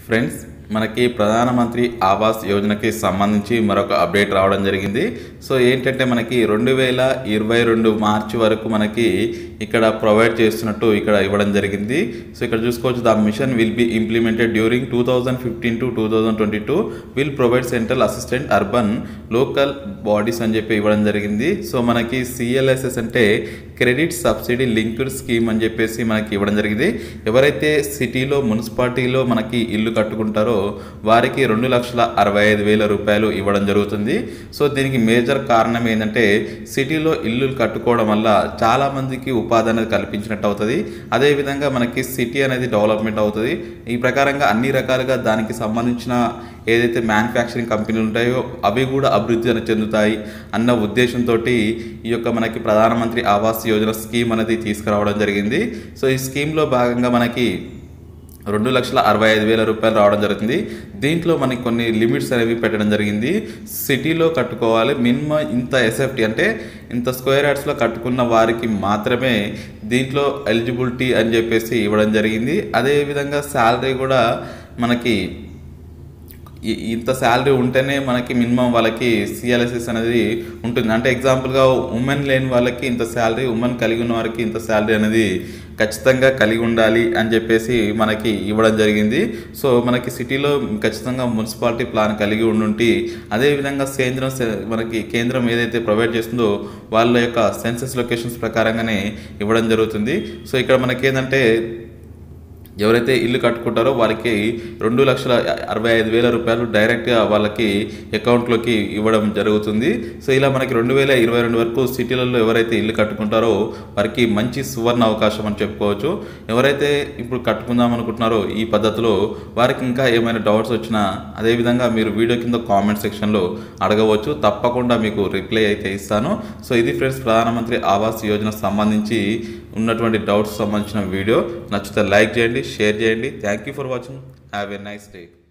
Friends మనకి ప్రధానమంత్రి ఆవాస్ యోజనకి సంబంధించి మరొక అప్డేట్ రావడం జరిగింది. సో ఏంటంటే మనకి 2022 మార్చి వరకు మనకి ఇక్కడ ప్రొవైడ్ చేస్తున్నట్టు ఇక్కడ ఇవ్వడం జరిగింది. సో ఇక్కడ చూసుకోవచ్చు, the mission will be implemented during 2015 to 2022 will provide central assistant urban local bodies అని చెప్పి ఇవ్వడం జరిగింది. సో మనకి CLSS అంటే క్రెడిట్ సబ్సిడీ లింక్డ్ స్కీమ్ అని చెప్పేసి మనకి ఇవ్వడం జరిగింది. ఎవరైతే సిటీలో మున్సిపాలిటీలో మనకి ఇల్లు కట్టుకుంటారో వారికి 2,65,000 రూపాయలు ఇవ్వడం జరుగుతుంది. సో దీనికి మేజర్ కారణం ఏంటంటే సిటీలో ఇల్లు కట్టుకోవడం వల్ల చాలా మందికి ఉపాధి అనేది కల్పించినట్టు అవుతుంది. అదేవిధంగా మనకి సిటీ అనేది డెవలప్మెంట్ అవుతుంది. ఈ ప్రకారంగా అన్ని రకాలుగా దానికి సంబంధించిన ఏదైతే మ్యానుఫ్యాక్చరింగ్ కంపెనీలు ఉంటాయో అవి కూడా అభివృద్ధి చెందుతాయి అన్న ఉద్దేశంతో ఈ యొక్క మనకి ప్రధానమంత్రి ఆవాస్ యోజన స్కీమ్ అనేది తీసుకురావడం జరిగింది. సో ఈ స్కీమ్లో భాగంగా మనకి 2,65,000 రూపాయలు రావడం జరుగుతుంది. దీంట్లో మనకి కొన్ని లిమిట్స్ అనేవి పెట్టడం జరిగింది. సిటీలో కట్టుకోవాలి, మినిమం ఇంత ఎస్ఎఫ్టీ అంటే ఇంత స్క్వేర్ యార్డ్స్లో కట్టుకున్న వారికి మాత్రమే దీంట్లో ఎలిజిబిలిటీ అని చెప్పేసి ఇవ్వడం జరిగింది. అదేవిధంగా శాలరీ కూడా మనకి ఇంత శాలరీ ఉంటేనే మనకి మినిమం వాళ్ళకి CLSS అనేది ఉంటుంది. అంటే ఎగ్జాంపుల్గా ఉమెన్ లేని వాళ్ళకి ఇంత శాలరీ, ఉమెన్ కలిగి ఉన్న వారికి ఇంత శాలరీ అనేది ఖచ్చితంగా కలిగి ఉండాలి అని చెప్పేసి మనకి ఇవ్వడం జరిగింది. సో మనకి సిటీలో ఖచ్చితంగా మున్సిపాలిటీ ప్లాన్ కలిగి ఉండుంటి, అదేవిధంగా మనకి కేంద్రం ఏదైతే ప్రొవైడ్ చేస్తుందో వాళ్ళ యొక్క సెన్సస్ లొకేషన్స్ ప్రకారంగానే ఇవ్వడం జరుగుతుంది. సో ఇక్కడ మనకి ఏంటంటే ఎవరైతే ఇల్లు కట్టుకుంటారో వారికి 2,65,000 రూపాయలు డైరెక్ట్గా వాళ్ళకి అకౌంట్లోకి ఇవ్వడం జరుగుతుంది. సో ఇలా మనకి 2022 వరకు సిటీలలో ఎవరైతే ఇల్లు కట్టుకుంటారో వారికి మంచి సువర్ణ అవకాశం అని చెప్పుకోవచ్చు. ఎవరైతే ఇప్పుడు కట్టుకుందాం అనుకుంటున్నారో ఈ పద్ధతిలో వారికి ఇంకా ఏమైనా డౌట్స్ వచ్చినా అదేవిధంగా మీరు వీడియో కింద కామెంట్ సెక్షన్లో అడగవచ్చు, తప్పకుండా మీకు రిప్లై అయితే ఇస్తాను. సో ఇది ఫ్రెండ్స్ ప్రధానమంత్రి ఆవాస్ యోజన సంబంధించి ఉన్నటువంటి డౌట్స్ సంబంధించిన వీడియో. నచ్చితే లైక్ చేయండి, షేర్ చేయండి. Thank you for watching. Have a nice day.